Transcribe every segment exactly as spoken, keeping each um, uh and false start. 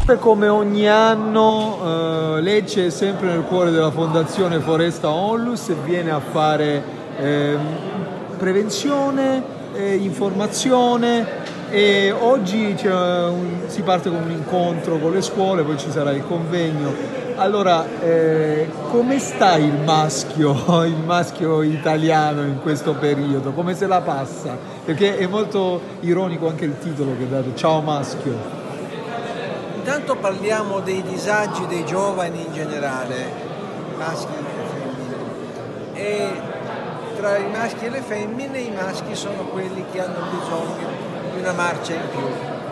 Come ogni anno eh, Lecce è sempre nel cuore della Fondazione Foresta Onlus e viene a fare eh, prevenzione, eh, informazione, e oggi un, si parte con un incontro con le scuole, poi ci sarà il convegno. Allora, eh, come sta il maschio, il maschio italiano in questo periodo? Come se la passa? Perché è molto ironico anche il titolo che date, Ciao Maschio. Intanto parliamo dei disagi dei giovani in generale, maschi e femmine. E tra i maschi e le femmine, i maschi sono quelli che hanno bisogno di una marcia in più.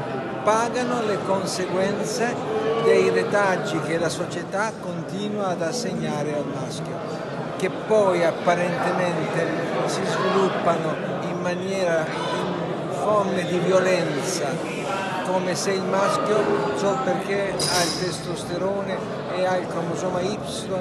Pagano le conseguenze dei retaggi che la società continua ad assegnare al maschio, che poi apparentemente si sviluppano in maniera, in forme di violenza, come se il maschio, solo perché ha il testosterone e ha il cromosoma Y,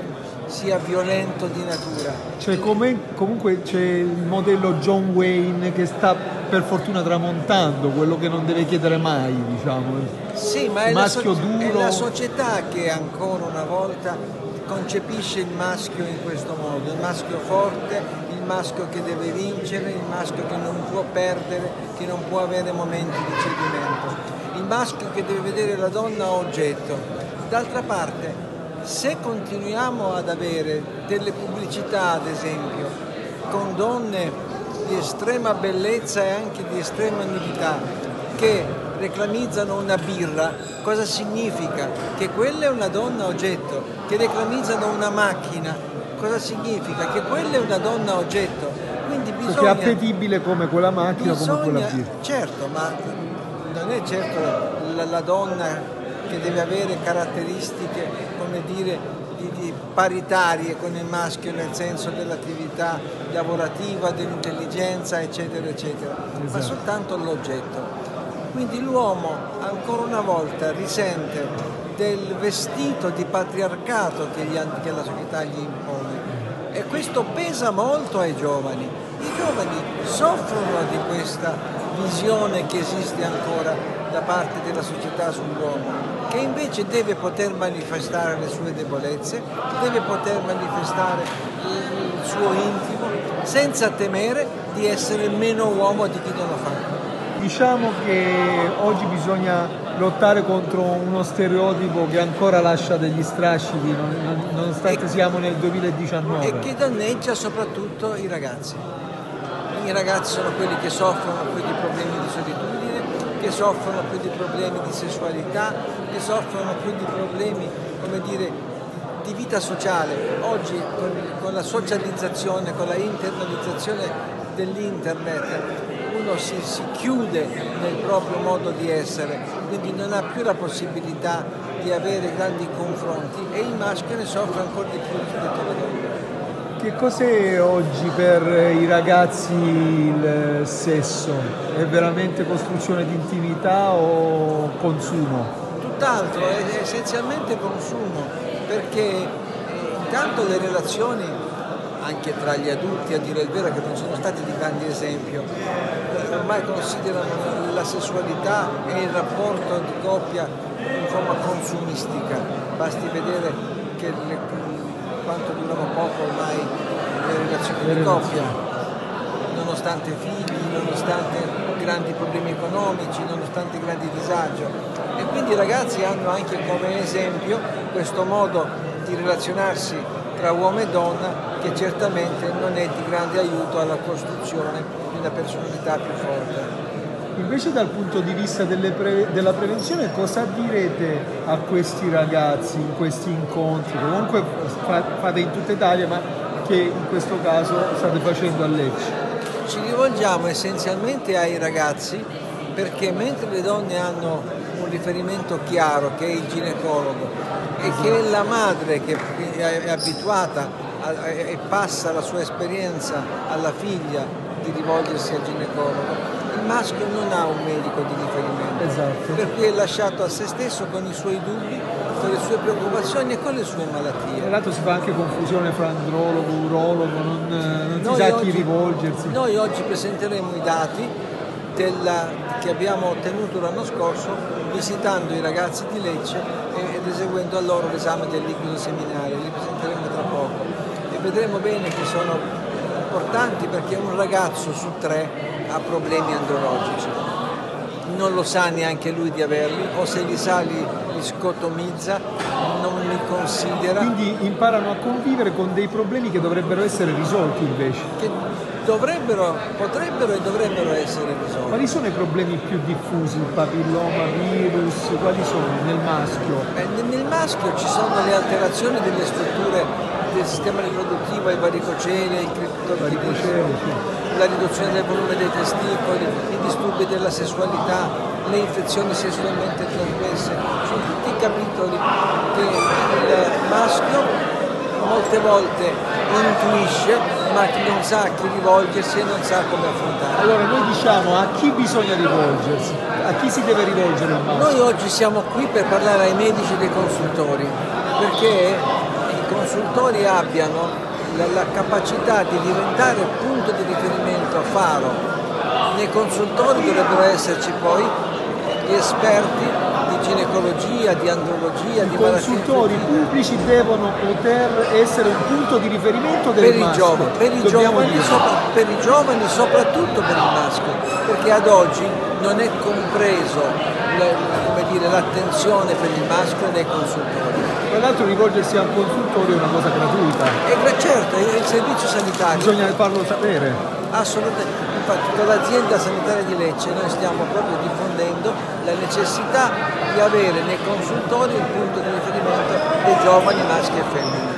sia violento di natura. Cioè, come, comunque c'è il modello John Wayne che sta per fortuna tramontando, quello che non deve chiedere mai, diciamo. Sì, ma è, maschio la, so- duro. è la società che ancora una volta concepisce il maschio in questo modo, il maschio forte, il maschio che deve vincere, il maschio che non può perdere, che non può avere momenti di cedimento, il maschio che deve vedere la donna oggetto. D'altra parte, se continuiamo ad avere delle pubblicità, ad esempio, con donne di estrema bellezza e anche di estrema nudità, che reclamizzano una birra, cosa significa? Che quella è una donna oggetto. Che reclamizzano una macchina, cosa significa? Che quella è una donna oggetto. Quindi bisogna... Perché è appetibile come quella macchina, bisogna, come quella birra. Certo, ma non è certo la, la donna che deve avere caratteristiche, come dire, di, di paritarie con il maschio nel senso dell'attività lavorativa, dell'intelligenza, eccetera, eccetera, esatto. Ma soltanto l'oggetto. Quindi l'uomo ancora una volta risente del vestito di patriarcato che, gli, che la società gli impone, e questo pesa molto ai giovani. I giovani soffrono di questa visione che esiste ancora da parte della società sull'uomo, che invece deve poter manifestare le sue debolezze, deve poter manifestare il suo intimo senza temere di essere meno uomo di chi non lo fa. Diciamo che oggi bisogna lottare contro uno stereotipo che ancora lascia degli strascichi, nonostante e, siamo nel duemiladiciannove. E che danneggia soprattutto i ragazzi. I ragazzi sono quelli che soffrono più di problemi di solitudine, che soffrono più di problemi di sessualità, che soffrono più di problemi, come dire, di vita sociale. Oggi con, con la socializzazione, con la internalizzazione dell'internet, uno si, si chiude nel proprio modo di essere, quindi non ha più la possibilità di avere grandi confronti, e il maschio ne soffre ancora di più rispetto alla donna. Che cos'è oggi per i ragazzi il sesso? È veramente costruzione di intimità o consumo? Tutt'altro, è essenzialmente consumo, perché intanto le relazioni anche tra gli adulti, a dire il vero, che non sono stati di grande esempio, ormai considerano la sessualità e il rapporto di coppia in forma consumistica. Basti vedere che le, quanto durano poco ormai le relazioni di coppia, nonostante figli, nonostante grandi problemi economici, nonostante grandi disagio. E quindi i ragazzi hanno anche come esempio questo modo di relazionarsi tra uomo e donna, che certamente non è di grande aiuto alla costruzione di una personalità più forte. Invece dal punto di vista delle pre- della prevenzione, cosa direte a questi ragazzi in questi incontri che comunque fate in tutta Italia, ma che in questo caso state facendo a Lecce? Ci rivolgiamo essenzialmente ai ragazzi, perché mentre le donne hanno un riferimento chiaro che è il ginecologo, e che è la madre che è abituata a, e passa la sua esperienza alla figlia di rivolgersi al ginecologo, il maschio non ha un medico di riferimento, esatto. Per cui è lasciato a se stesso con i suoi dubbi, con le sue preoccupazioni e con le sue malattie. Tra l'altro si fa anche confusione fra andrologo, urologo, non, non si sa a chi rivolgersi. Noi oggi presenteremo i dati della, che abbiamo ottenuto l'anno scorso visitando i ragazzi di Lecce ed eseguendo a loro l'esame del liquido seminale. Li presenteremo tra poco e vedremo bene che sono importanti, perché un ragazzo su tre ha problemi andrologici, non lo sa neanche lui di averli, o se li sa li, li scotomizza, non li considera. Quindi imparano a convivere con dei problemi che dovrebbero essere risolti invece. Che dovrebbero, potrebbero e dovrebbero essere risolti. Quali sono i problemi più diffusi? Il papilloma, virus, quali sono nel maschio? Eh, nel maschio ci sono le alterazioni delle strutture del sistema riproduttivo, i varicocele, il criptorchidismo, la riduzione del volume dei testicoli, i disturbi della sessualità, le infezioni sessualmente trasmesse. Sono tutti capitoli che il maschio molte volte intuisce, ma che non sa a chi rivolgersi e non sa come affrontare. Allora noi diciamo a chi bisogna rivolgersi, a chi si deve rivolgere il maschio? Noi oggi siamo qui per parlare ai medici dei consultori, perché i consultori abbiano la, la capacità di diventare punto di riferimento, faro. Nei consultori dovrebbero esserci poi gli esperti di ginecologia, di andrologia, I di malattie infettive. I consultori pubblici devono poter essere un punto di riferimento del per maschio. I giovani, per, i giovani, sopra, per i giovani, soprattutto per il maschio, perché ad oggi non è compreso l'attenzione per il maschio nei consultori. Tra l'altro rivolgersi al consultorio è una cosa gratuita. E certo, è il servizio sanitario. Bisogna farlo sapere. Assolutamente. Infatti con l'azienda sanitaria di Lecce noi stiamo proprio diffondendo la necessità di avere nei consultori un punto di riferimento dei giovani maschi e femmine.